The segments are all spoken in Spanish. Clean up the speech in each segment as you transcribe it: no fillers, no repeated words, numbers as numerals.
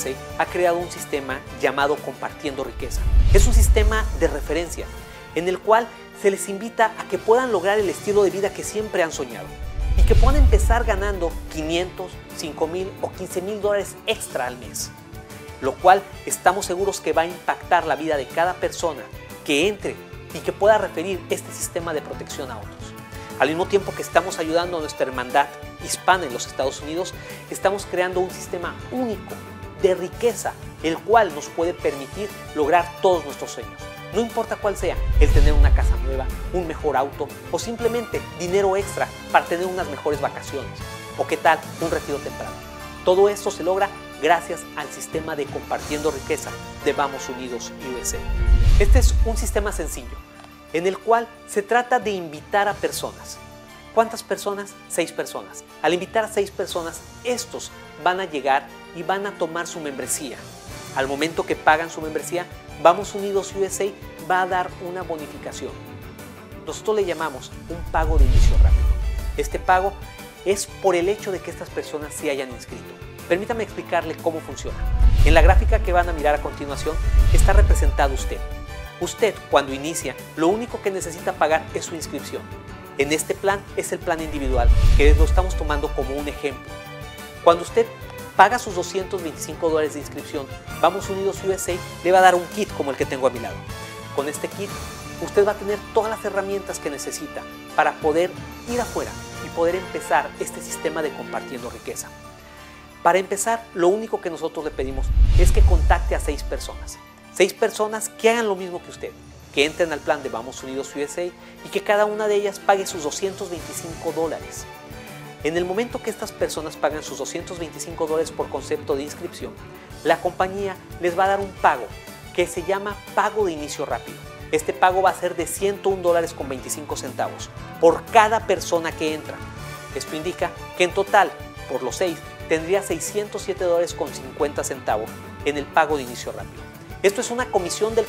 USA ha creado un sistema llamado Compartiendo Riqueza. Es un sistema de referencia en el cual se les invita a que puedan lograr el estilo de vida que siempre han soñado y que puedan empezar ganando 500, 5,000 o 15,000 dólares extra al mes, lo cual estamos seguros que va a impactar la vida de cada persona que entre y que pueda referir este sistema de protección a otros. Al mismo tiempo que estamos ayudando a nuestra hermandad hispana en los Estados Unidos, estamos creando un sistema único de riqueza, el cual nos puede permitir lograr todos nuestros sueños. No importa cuál sea, el tener una casa nueva, un mejor auto o simplemente dinero extra para tener unas mejores vacaciones. O qué tal, un retiro temprano. Todo esto se logra gracias al sistema de Compartiendo Riqueza de Vamos Unidos USA. Este es un sistema sencillo, en el cual se trata de invitar a personas. ¿Cuántas personas? 6 personas. Al invitar a 6 personas, estos van a llegar y van a tomar su membresía. Al momento que pagan su membresía, Vamos Unidos USA va a dar una bonificación. Nosotros le llamamos un pago de inicio rápido. Este pago es por el hecho de que estas personas se hayan inscrito. Permítame explicarle cómo funciona. En la gráfica que van a mirar a continuación está representado usted. Usted, cuando inicia, lo único que necesita pagar es su inscripción. En este plan es el plan individual, que lo estamos tomando como un ejemplo. Cuando usted paga sus 225 dólares de inscripción, Vamos Unidos USA le va a dar un kit como el que tengo a mi lado. Con este kit, usted va a tener todas las herramientas que necesita para poder ir afuera y poder empezar este sistema de Compartiendo Riqueza. Para empezar, lo único que nosotros le pedimos es que contacte a 6 personas. 6 personas que hagan lo mismo que usted, que entren al plan de Vamos Unidos USA y que cada una de ellas pague sus 225 dólares. En el momento que estas personas pagan sus 225 dólares por concepto de inscripción, la compañía les va a dar un pago que se llama pago de inicio rápido. Este pago va a ser de 101 dólares con 25 centavos por cada persona que entra. Esto indica que en total, por los 6, tendría 607 dólares con 50 centavos en el pago de inicio rápido. Esto es una comisión del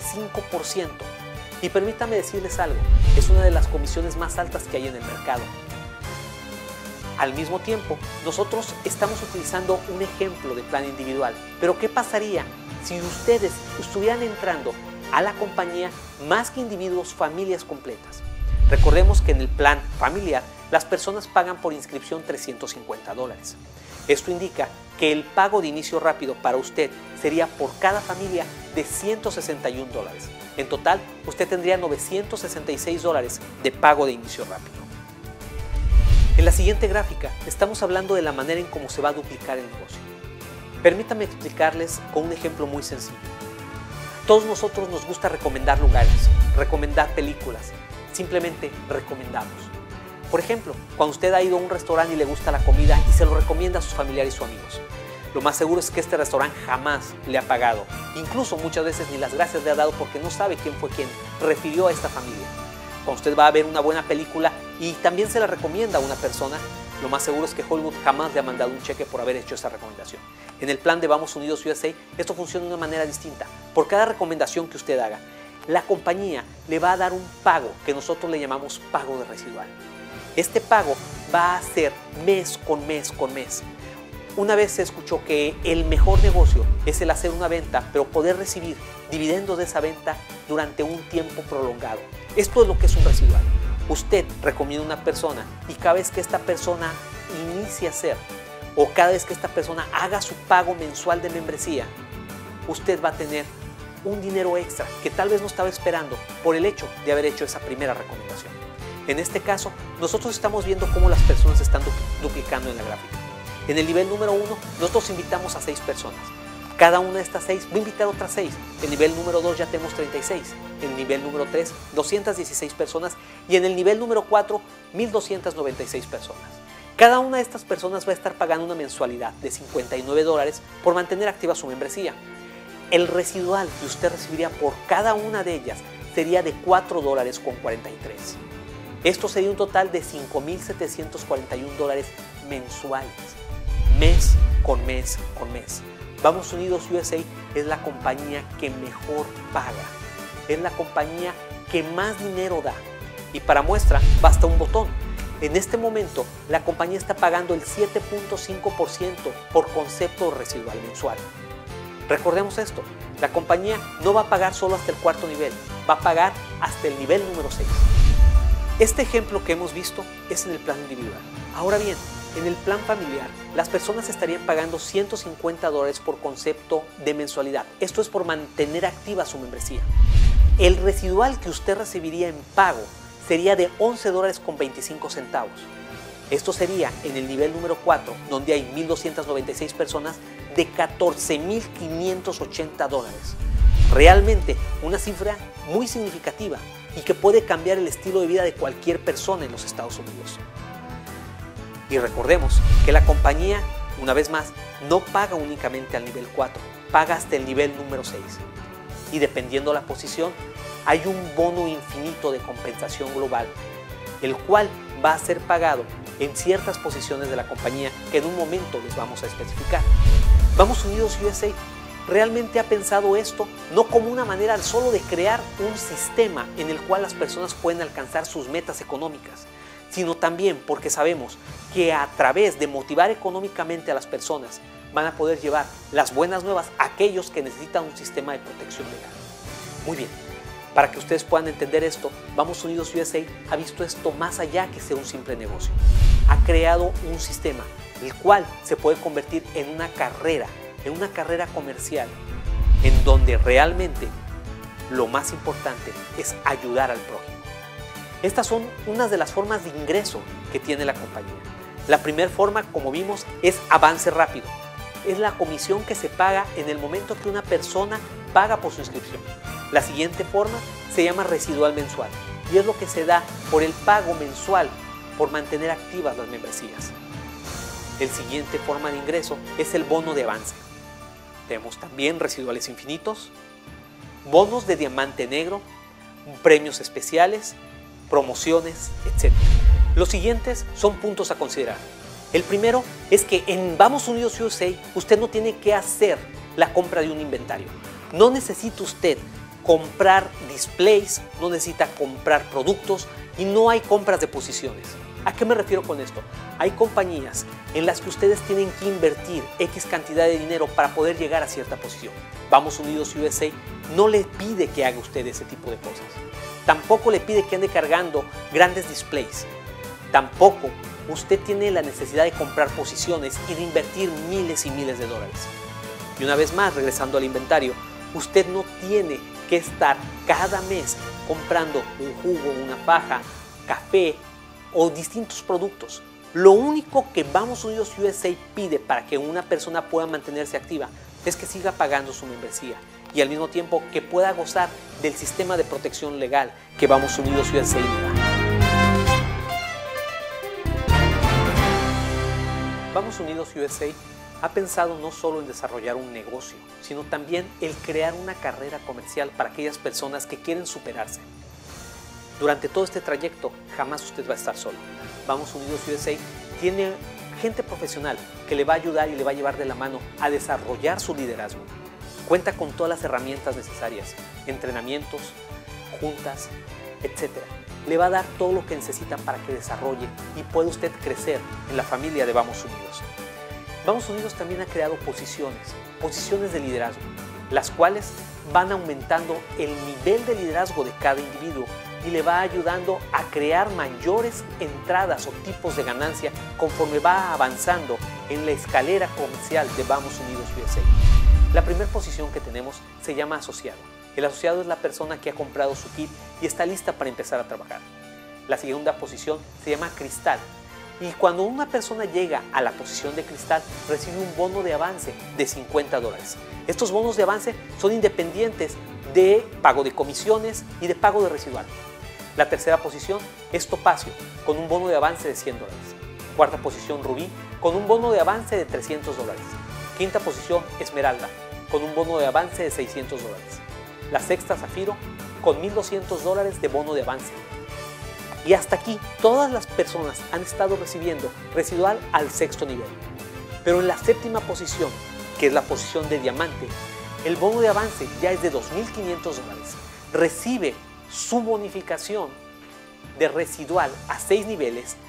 45%. Y permítame decirles algo, es una de las comisiones más altas que hay en el mercado. Al mismo tiempo, nosotros estamos utilizando un ejemplo de plan individual. Pero ¿qué pasaría si ustedes estuvieran entrando a la compañía más que individuos, familias completas? Recordemos que en el plan familiar, las personas pagan por inscripción 350 dólares. Esto indica que el pago de inicio rápido para usted sería por cada familia de 161 dólares. En total, usted tendría 966 dólares de pago de inicio rápido. En la siguiente gráfica estamos hablando de la manera en cómo se va a duplicar el negocio. Permítame explicarles con un ejemplo muy sencillo. Todos nosotros nos gusta recomendar lugares, recomendar películas, simplemente recomendamos. Por ejemplo, cuando usted ha ido a un restaurante y le gusta la comida y se lo recomienda a sus familiares o amigos, lo más seguro es que este restaurante jamás le ha pagado. Incluso muchas veces ni las gracias le ha dado porque no sabe quién fue quien refirió a esta familia. Cuando usted va a ver una buena película y también se la recomienda a una persona, lo más seguro es que Hollywood jamás le ha mandado un cheque por haber hecho esa recomendación. En el plan de Vamos Unidos USA, esto funciona de una manera distinta. Por cada recomendación que usted haga, la compañía le va a dar un pago que nosotros le llamamos pago de residual. Este pago va a ser mes con mes con mes. Una vez se escuchó que el mejor negocio es el hacer una venta, pero poder recibir dividendos de esa venta durante un tiempo prolongado. Esto es lo que es un residual. Usted recomienda a una persona y cada vez que esta persona inicie a hacer o cada vez que esta persona haga su pago mensual de membresía, usted va a tener un dinero extra que tal vez no estaba esperando por el hecho de haber hecho esa primera recomendación. En este caso, nosotros estamos viendo cómo las personas se están duplicando en la gráfica. En el nivel número 1, nosotros invitamos a 6 personas. Cada una de estas 6 va a invitar a otras 6. En el nivel número 2 ya tenemos 36. En el nivel número 3, 216 personas. Y en el nivel número 4, 1,296 personas. Cada una de estas personas va a estar pagando una mensualidad de 59 dólares por mantener activa su membresía. El residual que usted recibiría por cada una de ellas sería de 4 dólares con 43. Esto sería un total de 5,741 dólares mensuales, mes con mes con mes. Vamos Unidos USA es la compañía que mejor paga, es la compañía que más dinero da. Y para muestra basta un botón. En este momento, la compañía está pagando el 7.5% por concepto residual mensual. Recordemos esto, la compañía no va a pagar solo hasta el cuarto nivel, va a pagar hasta el nivel número 6. Este ejemplo que hemos visto es en el plan individual. Ahora bien, en el plan familiar, las personas estarían pagando $150 por concepto de mensualidad. Esto es por mantener activa su membresía. El residual que usted recibiría en pago sería de $11.25. Esto sería en el nivel número 4, donde hay 1.296 personas, de $14.580. Realmente una cifra muy significativa y que puede cambiar el estilo de vida de cualquier persona en los Estados Unidos. Y recordemos que la compañía, una vez más, no paga únicamente al nivel 4, paga hasta el nivel número 6. Y dependiendo la posición, hay un bono infinito de compensación global, el cual va a ser pagado en ciertas posiciones de la compañía que en un momento les vamos a especificar. Vamos Unidos USA realmente ha pensado esto no como una manera solo de crear un sistema en el cual las personas pueden alcanzar sus metas económicas, sino también porque sabemos que a través de motivar económicamente a las personas van a poder llevar las buenas nuevas a aquellos que necesitan un sistema de protección legal. Muy bien, para que ustedes puedan entender esto, Vamos Unidos USA ha visto esto más allá que ser un simple negocio. Ha creado un sistema el cual se puede convertir en una carrera comercial, en donde realmente lo más importante es ayudar al prójimo. Estas son unas de las formas de ingreso que tiene la compañía. La primera forma, como vimos, es avance rápido. Es la comisión que se paga en el momento que una persona paga por su inscripción. La siguiente forma se llama residual mensual y es lo que se da por el pago mensual por mantener activas las membresías. El siguiente forma de ingreso es el bono de avance. Tenemos también residuales infinitos, bonos de diamante negro, premios especiales, promociones, etc. Los siguientes son puntos a considerar. El primero es que en Vamos Unidos USA usted no tiene que hacer la compra de un inventario. No necesita usted comprar displays, no necesita comprar productos y no hay compras de posiciones. ¿A qué me refiero con esto? Hay compañías en las que ustedes tienen que invertir X cantidad de dinero para poder llegar a cierta posición. Vamos Unidos USA no le pide que haga usted ese tipo de cosas. Tampoco le pide que ande cargando grandes displays. Tampoco usted tiene la necesidad de comprar posiciones y de invertir miles y miles de dólares. Y una vez más, regresando al inventario, usted no tiene que estar cada mes comprando un jugo, una paja, café o distintos productos. Lo único que Vamos Unidos USA pide para que una persona pueda mantenerse activa es que siga pagando su membresía y al mismo tiempo que pueda gozar del sistema de protección legal que Vamos Unidos USA le da. Vamos Unidos USA ha pensado no solo en desarrollar un negocio, sino también el crear una carrera comercial para aquellas personas que quieren superarse. Durante todo este trayecto, jamás usted va a estar solo. Vamos Unidos USA tiene gente profesional que le va a ayudar y le va a llevar de la mano a desarrollar su liderazgo. Cuenta con todas las herramientas necesarias, entrenamientos, juntas, etc. Le va a dar todo lo que necesita para que desarrolle y pueda usted crecer en la familia de Vamos Unidos. Vamos Unidos también ha creado posiciones de liderazgo, las cuales van aumentando el nivel de liderazgo de cada individuo y le va ayudando a crear mayores entradas o tipos de ganancia conforme va avanzando en la escalera comercial de Vamos Unidos USA. La primera posición que tenemos se llama asociado. El asociado es la persona que ha comprado su kit y está lista para empezar a trabajar. La segunda posición se llama cristal. Y cuando una persona llega a la posición de cristal, recibe un bono de avance de $50. Estos bonos de avance son independientes de pago de comisiones y de pago de residual. La tercera posición es topacio, con un bono de avance de $100. Cuarta posición rubí, con un bono de avance de $300. Quinta posición esmeralda, con un bono de avance de $600. La sexta zafiro, con $1.200 de bono de avance. Y hasta aquí, todas las personas han estado recibiendo residual al sexto nivel. Pero en la séptima posición, que es la posición de diamante, el bono de avance ya es de $2.500. Recibe su bonificación de residual a 6 niveles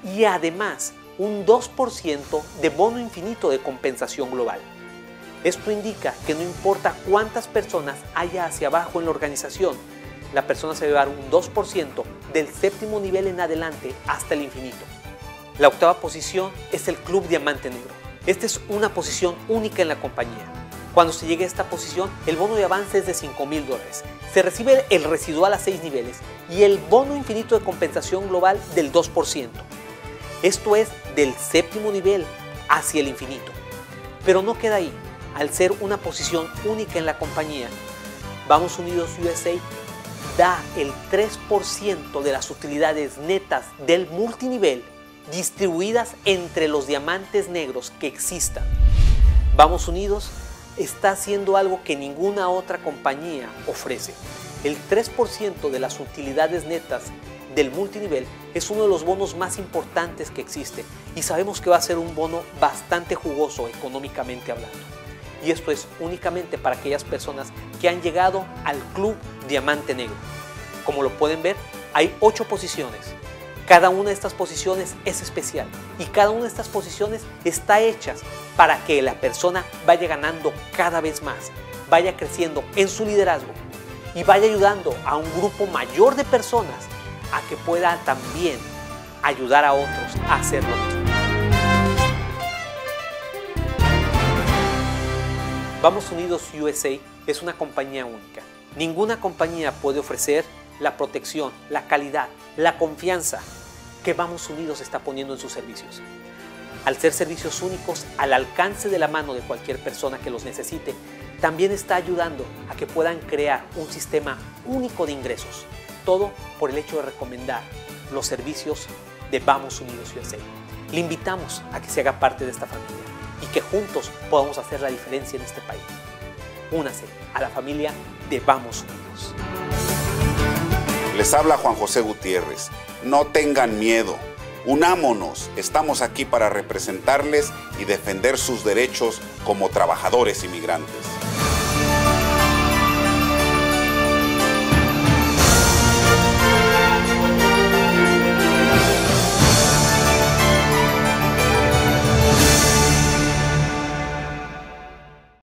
y además un 2% de bono infinito de compensación global. Esto indica que no importa cuántas personas haya hacia abajo en la organización, la persona se va a llevar un 2% del séptimo nivel en adelante hasta el infinito. La octava posición es el Club Diamante Negro. Esta es una posición única en la compañía. Cuando se llegue a esta posición, el bono de avance es de $5,000. Se recibe el residual a 6 niveles y el bono infinito de compensación global del 2%. Esto es del séptimo nivel hacia el infinito. Pero no queda ahí. Al ser una posición única en la compañía, Vamos Unidos USA da el 3% de las utilidades netas del multinivel distribuidas entre los diamantes negros que existan. Vamos Unidos está haciendo algo que ninguna otra compañía ofrece. El 3% de las utilidades netas del multinivel es uno de los bonos más importantes que existe y sabemos que va a ser un bono bastante jugoso económicamente hablando. Y esto es únicamente para aquellas personas que han llegado al Club Diamante Negro. Como lo pueden ver, hay 8 posiciones. Cada una de estas posiciones es especial y cada una de estas posiciones está hecha para que la persona vaya ganando cada vez más, vaya creciendo en su liderazgo y vaya ayudando a un grupo mayor de personas a que pueda también ayudar a otros a hacerlo mismo. Vamos Unidos USA es una compañía única. Ninguna compañía puede ofrecer la protección, la calidad, la confianza que Vamos Unidos está poniendo en sus servicios. Al ser servicios únicos al alcance de la mano de cualquier persona que los necesite, también está ayudando a que puedan crear un sistema único de ingresos. Todo por el hecho de recomendar los servicios de Vamos Unidos USA. Le invitamos a que se haga parte de esta familia y que juntos podamos hacer la diferencia en este país. Únase a la familia de Vamos Unidos. Les habla Juan José Gutiérrez. No tengan miedo. Unámonos. Estamos aquí para representarles y defender sus derechos como trabajadores inmigrantes.